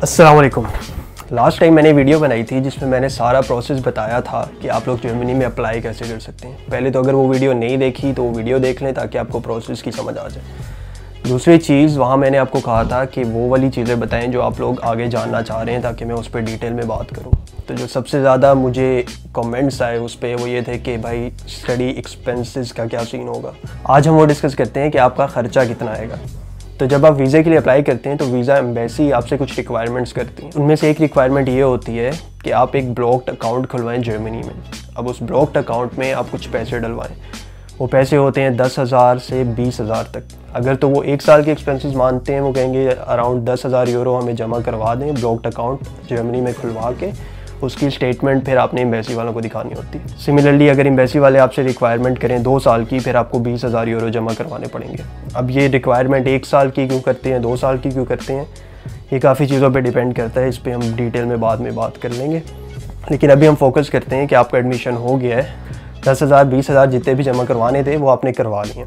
अस्सलाम वालेकुम। Last time मैंने वीडियो बनाई थी जिसमें मैंने सारा प्रोसेस बताया था कि आप लोग जर्मनी में अप्लाई कैसे कर सकते हैं। पहले तो अगर वो वीडियो नहीं देखी तो वो वीडियो देख लें ताकि आपको प्रोसेस की समझ आ जाए। दूसरी चीज़, वहाँ मैंने आपको कहा था कि वो वाली चीज़ें बताएं जो आप लोग आगे जानना चाह रहे हैं ताकि मैं उस पर डिटेल में बात करूँ। तो जो सबसे ज़्यादा मुझे कमेंट्स आए उस पर वो ये थे कि भाई स्टडी एक्सपेंसेस का क्या सीन होगा। आज हम वो डिस्कस करते हैं कि आपका ख़र्चा कितना आएगा। तो जब आप वीज़े के लिए अप्लाई करते हैं तो वीज़ा एम्बेसी आपसे कुछ रिक्वायरमेंट्स करती है। उनमें से एक रिक्वायरमेंट ये होती है कि आप एक ब्लॉक्ड अकाउंट खुलवाएं जर्मनी में। अब उस ब्लॉक्ड अकाउंट में आप कुछ पैसे डलवाएं। वो पैसे होते हैं 10,000 से 20,000 तक। अगर तो वो 1 साल के एक्सपेंसेस मानते हैं, वो कहेंगे अराउंड 10,000 यूरो हमें जमा करवा दें ब्लॉक्ड अकाउंट जर्मनी में खुलवा के। उसकी स्टेटमेंट फिर आपने एम्बेसी वालों को दिखानी होती है। सिमिलरली अगर एम्बेसी वाले आपसे रिक्वायरमेंट करें 2 साल की, फिर आपको 20,000 यूरो जमा करवाने पड़ेंगे। अब ये रिक्वायरमेंट 1 साल की क्यों करते हैं, 2 साल की क्यों करते हैं, ये काफ़ी चीज़ों पे डिपेंड करता है। इस पर हम डिटेल में बाद में बात कर लेंगे, लेकिन अभी हम फोकस करते हैं कि आपका एडमिशन हो गया है। 10,000 20,000 जितने भी जमा करवाने थे वो आपने करवा लिए।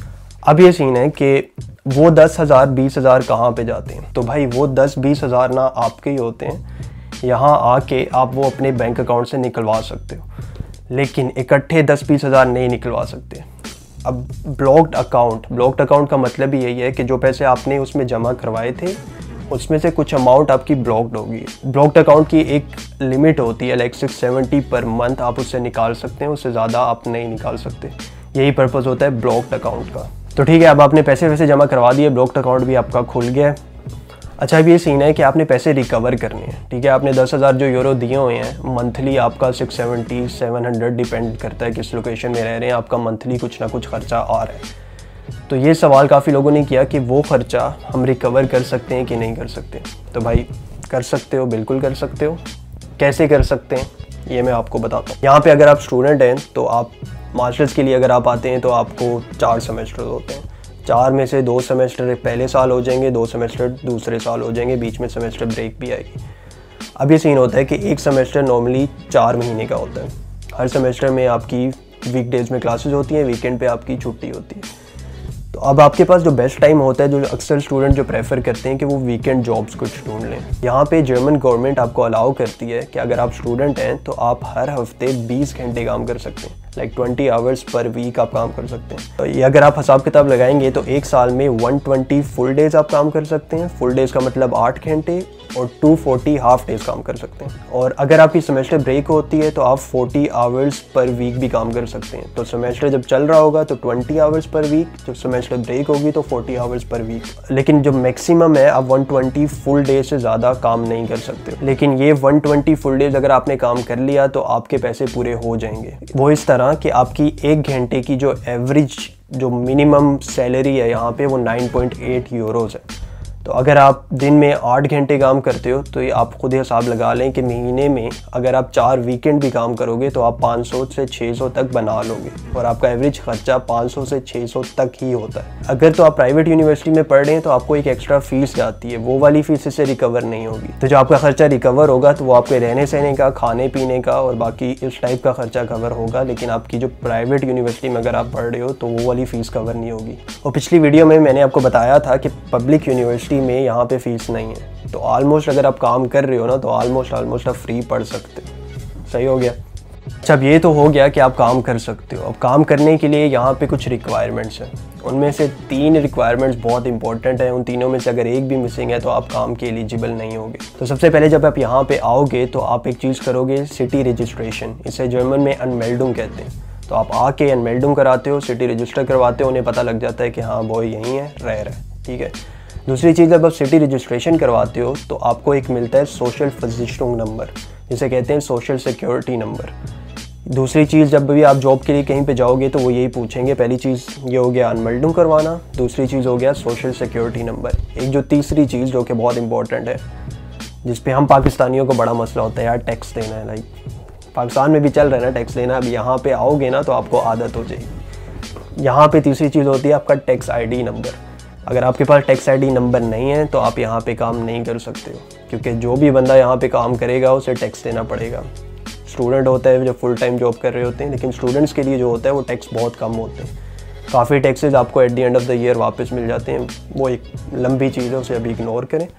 अब ये सीन है कि वो 10,000 20,000 कहाँ पे जाते हैं। तो भाई वो 10-20,000 ना आपके ही होते हैं, यहाँ आके आप वो अपने बैंक अकाउंट से निकलवा सकते हो, लेकिन इकट्ठे 10-20,000 नहीं निकलवा सकते। अब ब्लॉक्ड अकाउंट का मतलब ही यही है कि जो पैसे आपने उसमें जमा करवाए थे उसमें से कुछ अमाउंट आपकी ब्लॉक्ड होगी। ब्लॉक्ड अकाउंट की एक लिमिट होती है, लाइक 670 पर मंथ आप उससे निकाल सकते हैं, उससे ज़्यादा आप नहीं निकाल सकते। यही पर्पज़ होता है ब्लॉक्ड अकाउंट का। तो ठीक है, अब आपने पैसे वैसे जमा करवा दिए, ब्लॉक्ड अकाउंट भी आपका खुल गया है। अच्छा, अब ये सीन है कि आपने पैसे रिकवर करने हैं। ठीक है, आपने 10,000 जो यूरो दिए हुए हैं, मंथली आपका 670 700 डिपेंड करता है किस लोकेशन में रह रहे हैं, आपका मंथली कुछ ना कुछ खर्चा आ रहा है। तो ये सवाल काफ़ी लोगों ने किया कि वो खर्चा हम रिकवर कर सकते हैं कि नहीं कर सकते। तो भाई कर सकते हो, बिल्कुल कर सकते हो। कैसे कर सकते हैं ये मैं आपको बताता हूँ। यहाँ पे अगर आप स्टूडेंट हैं तो आप मास्टर्स के लिए अगर आप आते हैं तो आपको 4 सेमेस्टर होते हैं। 4 में से 2 सेमेस्टर पहले साल हो जाएंगे, 2 सेमेस्टर दूसरे साल हो जाएंगे, बीच में सेमेस्टर ब्रेक भी आएगी। अब ये सीन होता है कि एक सेमेस्टर नॉर्मली 4 महीने का होता है। हर सेमेस्टर में आपकी वीकडेज़ में क्लासेस होती हैं, वीकेंड पे आपकी छुट्टी होती है। तो अब आपके पास जो बेस्ट टाइम होता है, जो अक्सर स्टूडेंट जो प्रेफर करते हैं कि वो वीकेंड जॉब्स कुछ ढूंढ लें। यहाँ पे जर्मन गवर्नमेंट आपको अलाउ करती है कि अगर आप स्टूडेंट हैं तो आप हर हफ्ते 20 घंटे काम कर सकते हैं, लाइक 20 आवर्स पर वीक आप काम कर सकते हैं। तो ये अगर आप हिसाब किताब लगाएंगे तो एक साल में 120 फुल डेज़ आप काम कर सकते हैं। फुल डेज़ का मतलब 8 घंटे, और 240 हाफ डेज़ काम कर सकते हैं। और अगर आपकी सेमेस्टर ब्रेक होती है तो आप 40 आवर्स पर वीक भी काम कर सकते हैं। तो सेमेस्टर जब चल रहा होगा तो 20 आवर्स पर वीक, जब सेमेस्टर ब्रेक होगी तो 40 आवर्स पर वीक। लेकिन जो मैक्सिमम है, आप 120 फुल डेज से ज़्यादा काम नहीं कर सकते। लेकिन ये 120 फुल डेज अगर आपने काम कर लिया तो आपके पैसे पूरे हो जाएंगे। वो इस तरह कि आपकी 1 घंटे की जो एवरेज जो मिनिमम सैलरी है यहाँ पे वो 9.8 यूरोज़ है। तो अगर आप दिन में 8 घंटे काम करते हो तो ये आप खुद ही हिसाब लगा लें कि महीने में अगर आप 4 वीकेंड भी काम करोगे तो आप 500 से 600 तक बना लोगे, और आपका एवरेज खर्चा 500 से 600 तक ही होता है। अगर तो आप प्राइवेट यूनिवर्सिटी में पढ़ रहे हैं तो आपको एक एक्स्ट्रा फीस जाती है, वो वाली फीस इससे रिकवर नहीं होगी। तो जो आपका खर्चा रिकवर होगा तो वो आपके रहने सहने का, खाने पीने का और बाकी इस टाइप का खर्चा कवर होगा। लेकिन आपकी जो प्राइवेट यूनिवर्सिटी में अगर आप पढ़ रहे हो तो वो वाली फ़ीस कवर नहीं होगी। और पिछली वीडियो में मैंने आपको बताया था कि पब्लिक यूनिवर्सिटी में यहाँ पे फीस नहीं है। तो ऑलमोस्ट अगर आप काम कर रहे हो ना तो ऑलमोस्ट आप फ्री पढ़ सकते हो। सही हो गया। अच्छा, अब ये तो हो गया कि आप काम कर सकते हो। अब काम करने के लिए यहाँ पे कुछ रिक्वायरमेंट्स हैं। उनमें से 3 रिक्वायरमेंट्स बहुत इंपॉर्टेंट हैं। उन तीनों में से अगर एक भी मिसिंग है तो आप काम के एलिजिबल नहीं होगे। तो सबसे पहले जब आप यहाँ पे आओगे तो आप एक चीज़ करोगे, सिटी रजिस्ट्रेशन। इसे जर्मन में अनमेल्डुंग कहते हैं। तो आप आके अनमेल्डुंग कराते हो, सिटी रजिस्टर करवाते हो, उन्हें पता लग जाता है कि हाँ बॉय यहीं है, रह रहा है। ठीक है। दूसरी चीज़, जब आप सिटी रजिस्ट्रेशन करवाते हो तो आपको एक मिलता है सोशल versicherung नंबर, जिसे कहते हैं सोशल सिक्योरिटी नंबर। दूसरी चीज़, जब भी आप जॉब के लिए कहीं पे जाओगे तो वो यही पूछेंगे। पहली चीज़ ये हो गया अनमेल्डुंग करवाना, दूसरी चीज़ हो गया सोशल सिक्योरिटी नंबर। एक जो तीसरी चीज़ जो कि बहुत इंपॉर्टेंट है, जिस पे हम पाकिस्तानियों को बड़ा मसला होता है यार, टैक्स देना है। लाइक पाकिस्तान में भी चल रहा है ना टैक्स देना। अब यहाँ पे आओगे ना तो आपको आदत हो जाएगी। यहाँ पे तीसरी चीज़ होती है आपका टैक्स ID नंबर। अगर आपके पास टैक्स ID नंबर नहीं है तो आप यहाँ पे काम नहीं कर सकते हो, क्योंकि जो भी बंदा यहाँ पे काम करेगा उसे टैक्स देना पड़ेगा। स्टूडेंट होता है जो फुल टाइम जॉब कर रहे होते हैं, लेकिन स्टूडेंट्स के लिए जो होता है वो टैक्स बहुत कम होते हैं। काफ़ी टैक्सेस आपको at the end of the year वापस मिल जाते हैं। वो एक लंबी चीज़ है, उसे अभी इग्नोर करें।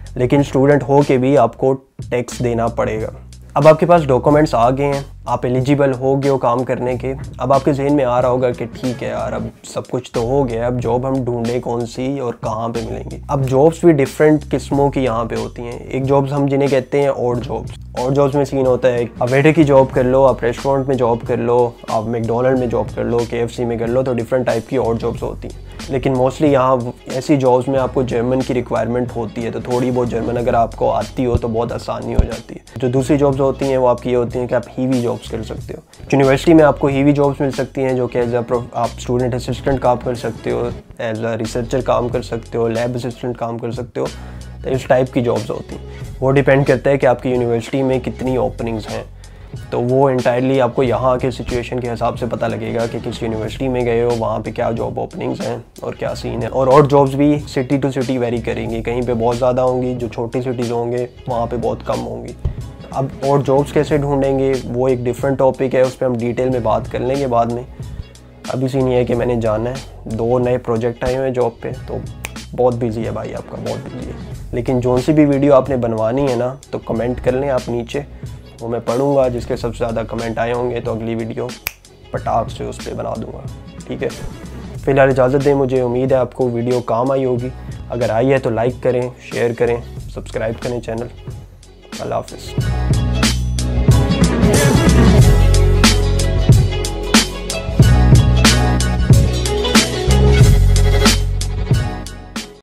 लेकिन स्टूडेंट हो के भी आपको टैक्स देना पड़ेगा। अब आपके पास डॉक्यूमेंट्स आ गए हैं, आप एलिजिबल हो गए हो काम करने के। अब आपके जहन में आ रहा होगा कि ठीक है यार, अब सब कुछ तो हो गया, अब जॉब हम ढूंढे कौन सी और कहाँ पे मिलेंगी। अब जॉब्स भी डिफरेंट किस्मों की यहाँ पे होती हैं। एक जॉब्स हम जिन्हें कहते हैं ऑड जॉब्स। ऑड जॉब्स में सीन होता है, आप वेटर की जॉब कर लो, आप रेस्टोरेंट में जॉब कर लो, आप मैकडोनल्ड में जॉब कर लो, KFC में कर लो, तो डिफरेंट टाइप की ऑड जॉब्स होती हैं। लेकिन मोस्टली यहाँ ऐसी जॉब्स में आपको जर्मन की रिक्वायरमेंट होती है, तो थोड़ी बहुत जर्मन अगर आपको आती हो तो बहुत आसानी हो जाती है। जो दूसरी जॉब्स होती हैं वो आपकी ये होती हैं कि आप हीवी जॉब्स कर सकते हो। यूनिवर्सिटी में आपको हीवी जॉब्स मिल सकती हैं, जो कि एज आप स्टूडेंट असिस्टेंट काम कर सकते हो, एज अ रिसर्चर काम कर सकते हो, लैब असिस्टेंट काम कर सकते हो। तो इस टाइप की जॉब्स होती हैं। वो डिपेंड करता है कि आपकी यूनिवर्सिटी में कितनी ओपनिंग्स हैं, तो वो इंटायरली आपको यहाँ के सिचुएशन के हिसाब से पता लगेगा कि किस यूनिवर्सिटी में गए हो, वहाँ पे क्या जॉब ओपनिंग्स हैं और क्या सीन है। और जॉब्स भी सिटी टू सिटी वेरी करेंगी, कहीं पे बहुत ज़्यादा होंगी, जो छोटी सिटीज़ होंगे वहाँ पे बहुत कम होंगी। अब और जॉब्स कैसे ढूंढेंगे वो एक डिफरेंट टॉपिक है, उस पर हम डिटेल में बात कर लेंगे बाद में। अभी सीन ये है कि मैंने जाना है, 2 नए प्रोजेक्ट आए हुए हैं जॉब पे, तो बहुत बिजी है भाई, आपका बहुत बिजी है। लेकिन जो सी भी वीडियो आपने बनवानी है ना, तो कमेंट कर लें आप नीचे, वो मैं पढ़ूंगा। जिसके सबसे ज़्यादा कमेंट आए होंगे तो अगली वीडियो पटाख से उस पर बना दूंगा, ठीक है। फ़िलहाल इजाज़त दें मुझे, उम्मीद है आपको वीडियो काम आई होगी। अगर आई है तो लाइक करें, शेयर करें, सब्सक्राइब करें चैनल। अल्लाह हाफ़िज़।